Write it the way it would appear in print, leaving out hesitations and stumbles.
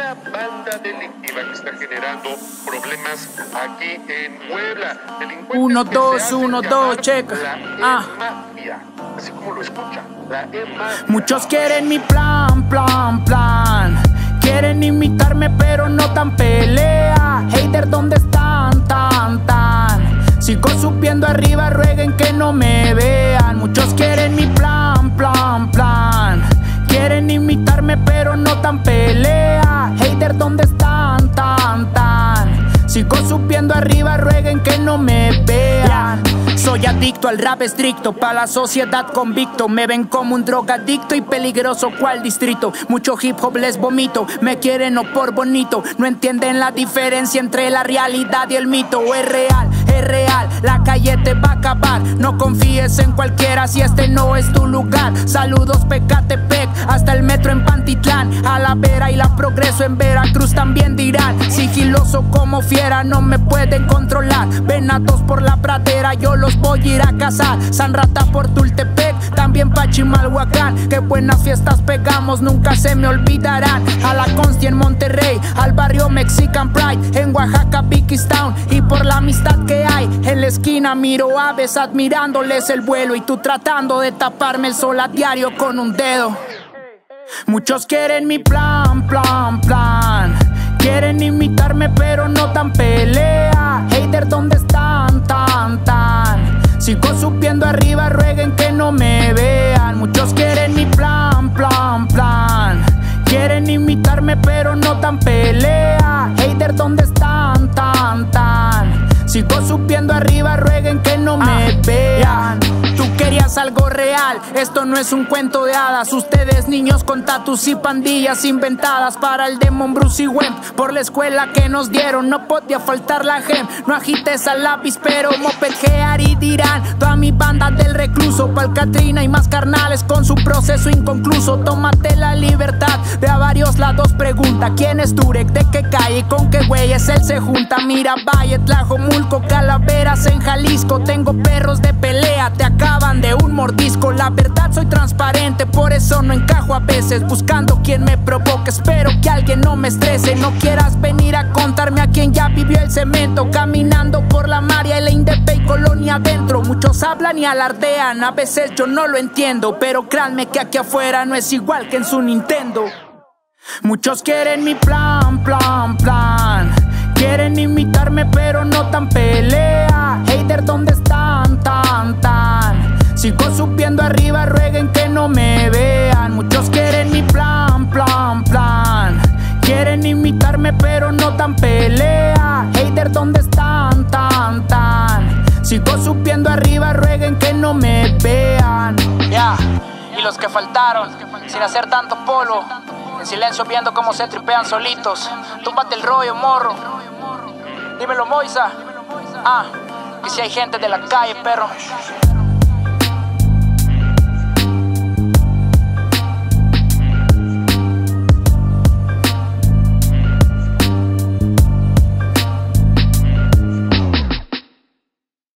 una banda delictiva que está generando problemas aquí en Puebla. 1, 2, 1, 2, checa. La E-Mafia, así como lo escucha, la E-Mafia. Muchos quieren mi plan, plan, plan. Quieren imitarme pero no tan pelea. Hater, ¿dónde están? Tan, tan. Sigo subiendo arriba, rueguen que no me vean. Muchos quieren mi plan, plan, plan. Quieren imitarme pero no tan pelea. Hater, ¿dónde están? Tan, tan. Sigo subiendo arriba, rueguen que no me vean. Soy adicto al rap estricto, pa' la sociedad convicto. Me ven como un drogadicto y peligroso cual distrito. Mucho hip hop les vomito, me quieren no por bonito. No entienden la diferencia entre la realidad y el mito. Es real, la calle te va a acabar. No confíes en cualquiera si este no es tu lugar. Saludos Pecatepec, hasta el metro en Pantitlán. A la Vera y la Progreso en Veracruz también dirán. Sigiloso como fiera, no me pueden controlar. Venados por la pradera, yo los voy a ir a cazar. San Rata por Tultepec, también pa' Chimalhuacán. Qué buenas fiestas pegamos, nunca se me olvidarán. A la Consti en Monterrey, al barrio Mexican Pride. En Oaxaca, Town, y por la amistad que hay en la esquina miro aves admirándoles el vuelo. Y tú tratando de taparme el sol a diario con un dedo. Muchos quieren mi plan, plan, plan. Quieren imitarme pero no tan pelea. Hater, ¿dónde están? Tan, tan. Sigo subiendo arriba, rueguen que no me vean. Muchos quieren mi plan, plan, plan. Quieren imitarme pero no tan pelea. Hater, ¿dónde están? Tan, tan. Sigo subiendo arriba, rueguen que no me vean. Tú querías algo real, esto no es un cuento de hadas. Ustedes niños con tatus y pandillas inventadas para el Demon Bruce y Wemp. Por la escuela que nos dieron no podía faltar la gem. No agites al lápiz pero moped gear y dirán. Toda mi banda del recluso, pa'l Katrina y más carnales con su proceso inconcluso. Tómate la libertad de a varios lados pregunta. ¿Quién es Turek? ¿De qué calle? ¿Con qué güeyes él se junta? Mira Valle, Tlajomulco, Calaveras en Jalisco. Tengo perros de pelea, te acaban de un mordisco. La verdad soy transparente, por eso no encajo a veces. Buscando quien me provoque, espero que alguien no me estrese. No quieras venir a contarme a quien ya vivió el cemento. Caminando por la María y la Indepe y Colonia adentro. Muchos hablan y alardean, a veces yo no lo entiendo. Pero créanme que aquí afuera no es igual que en su Nintendo. Muchos quieren mi plan, plan, plan. Quieren imitarme pero no tan pelea. Hater, ¿dónde están? Tan, tan. Sigo subiendo arriba, rueguen que no me vean. Muchos quieren mi plan, plan, plan. Quieren imitarme pero no tan pelea. Hater, ¿dónde están? Tan, tan. Sigo subiendo arriba, rueguen que no me vean. Ya, y los que faltaron, sin hacer tanto polo, en silencio viendo cómo se tripean solitos. Túmbate el rollo, morro. Dímelo, Moisa. Que si hay gente de la calle, perro.